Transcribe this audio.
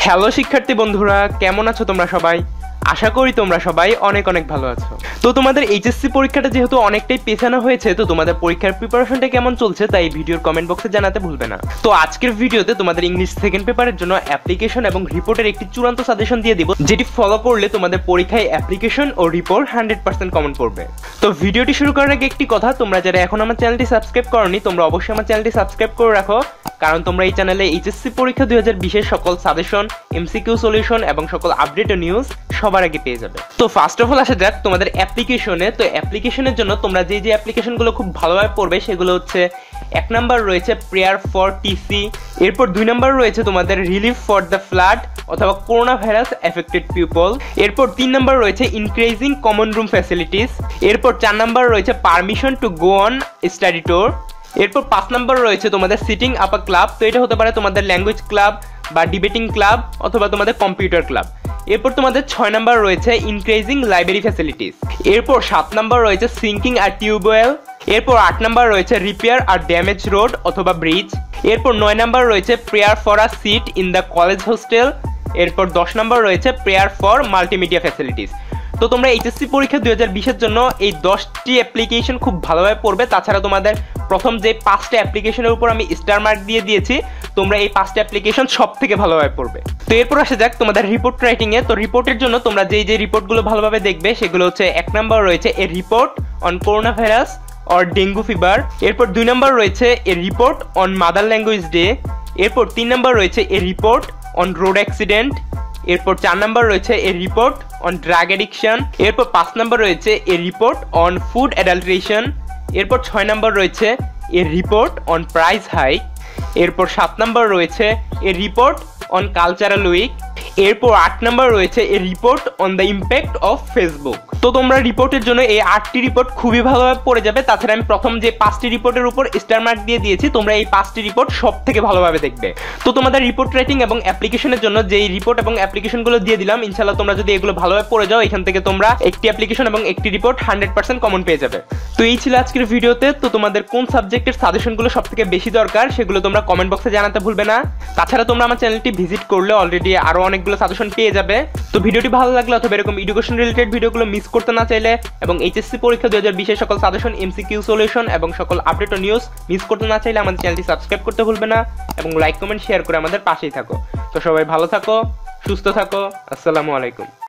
Hello শিক্ষার্থী বন্ধুরা, কেমন আছো তোমরা সবাই? আশা করি তোমরা সবাই অনেক অনেক ভালো আছো। তো তোমাদের এইচএসসি পরীক্ষাটা যেহেতু অনেকটাই পেছানো হয়েছে, তো তোমাদের পরীক্ষার প্রিপারেশনটা কেমন চলছে তাই ভিডিওর কমেন্ট বক্সে জানাতে ভুলবে না। তো আজকের ভিডিওতে তোমাদের ইংলিশ সেকেন্ড পেপারের জন্য অ্যাপ্লিকেশন এবং রিপোর্টের একটি চূড়ান্ত সাজেশন দিয়ে দিব, যেটি ফলো করলে তোমাদের পরীক্ষায় অ্যাপ্লিকেশন ও রিপোর্ট 100% কমন পড়বে। তো ভিডিওটি শুরু করার আগে একটি কথা, তোমরা যারা এখন আমার চ্যানেলটি সাবস্ক্রাইব করোনি তোমরা অবশ্যই আমার চ্যানেলটি সাবস্ক্রাইব করে রাখো, কারণ তোমরা এই চ্যানেলে এইচএসসি পরীক্ষা 2020 সকল সাজেশন, এমসিকিউ সলিউশন এবং সকল আপডেট ও নিউজ সবার আগে পেয়ে যাবে। তো ফার্স্ট অফ অল আসা যাক তোমাদের অ্যাপ্লিকেশনে। তো অ্যাপ্লিকেশনের জন্য তোমরা যে অ্যাপ্লিকেশনগুলো খুব ভালোভাবে পড়বে সেগুলো হচ্ছে, 1 নাম্বার রয়েছে প্রেয়ার ফর টিসি, এরপর 2 নাম্বার রয়েছে তোমাদের রিলিফ ফর দ্য ফ্লাড অথবা করোনা ভাইরাস এফেক্টেড পিপল, এরপর 3 নাম্বার রয়েছে ইনক্রিজিং কমন রুম ফ্যাসিলিটিস, এরপর 4 নাম্বার রয়েছে permission to go on study tour, এরপর 5 নাম্বার রয়েছে তোমাদের সিটিং আপ আ ক্লাব। তো এটা হতে পারে তোমাদের ল্যাঙ্গুয়েজ ক্লাব বা ডিবেটিং ক্লাব অথবা তোমাদের কম্পিউটার ক্লাব। এরপর তোমাদের 6 নাম্বার রয়েছে ইনক্রিজিং লাইব্রেরি ফ্যাসিলিটিস, এরপর 7 নাম্বার রয়েছে সিঙ্কিং আর টিউবওয়েল, এরপর 8 নাম্বার রয়েছে রিপেয়ার আর ড্যামেজ রোড অথবা ব্রিজ, এরপর 9 নাম্বার রয়েছে prayer for a seat in the college hostel, এরপর 10 নাম্বার রয়েছে প্রেয়ার ফর মাল্টিমিডিয়া ফ্যাসিলিটিস। তো তোমরা এইচএসসি পরীক্ষা 2020 জন্য এই 10টি অ্যাপ্লিকেশন খুব ভালোভাবে পড়বে। তাছাড়া তোমাদের প্রথম যে 5টা অ্যাপ্লিকেশনের উপর আমি স্টার মার্ক দিয়ে দিয়েছি, তোমরা এই 5টা অ্যাপ্লিকেশন সব থেকে ভালোভাবে পড়বে। তো এরপর আসা যাক তোমাদের রিপোর্ট রাইটিং এ। তো রিপোর্টের জন্য তোমরা যে রিপোর্টগুলো ভালোভাবে দেখবে সেগুলো হচ্ছে, 1 নাম্বার রয়েছে a report on corona virus or dengue fever, এরপর 2 নাম্বার রয়েছে a report on mother language day, এরপর 3 নাম্বার রয়েছে a report on road accident, এরপর 4 নাম্বার রয়েছে a report on drug addiction, এরপর 5 নাম্বার রয়েছে a report on food adulteration, এরপর 6 number রয়েছে a report on price hike, এরপর 7 নাম্বার রয়েছে a report on cultural week, এরপর 8 নাম্বার রয়েছে a report on the impact of Facebook. তো তোমরা রিপোর্টের জন্য এই 8টি রিপোর্ট খুবই ভালোভাবে পড়ে যাবে। তাছাড়া আমি প্রথম যে 5টি রিপোর্টের উপর স্টার মার্ক দিয়ে দিয়েছি, তোমরা এই 5টি রিপোর্ট সব থেকে ভালোভাবে দেখবে। তো তোমাদের রিপোর্ট রাইটিং এবং অ্যাপ্লিকেশনের জন্য যেই রিপোর্ট এবং অ্যাপ্লিকেশনগুলো দিয়ে দিলাম, ইনশাআল্লাহ তোমরা যদি এগুলো ভালোভাবে পড়ে যাও, এখান থেকে তোমরা একটি অ্যাপ্লিকেশন এবং একটি রিপোর্ট 100% কমন পেয়ে যাবে। তো এই ছিল আজকের ভিডিওতে। তো তোমাদের কোন সাবজেক্টের সাজেশনগুলো সব থেকে বেশি দরকার সেগুলো তোমরা কমেন্ট বক্সে জানাতে ভুলবে না। তাছাড়া তোমরা আমার চ্যানেলটি ভিজিট করলে অলরেডি আরো অনেকগুলো সাজেশন পেয়ে যাবে। তো ভিডিওটি ভালো লাগলে অথবা এরকম এডুকেশন রিলেটেড ভিডিওগুলো মিস করতে না চাইলে এবং এইচএসসি পরীক্ষা 2020 সকল সাজেশন, এমসিকিউ সলিউশন এবং সকল আপডেট ও নিউজ মিস করতে না চাইলে আমাদের চ্যানেলটি সাবস্ক্রাইব করতে ভুলবে না এবং লাইক কমেন্ট শেয়ার করে আমাদের পাশেই থাকো। তো সবাই ভালো থাকো, সুস্থ থাকো, আসসালামু আলাইকুম।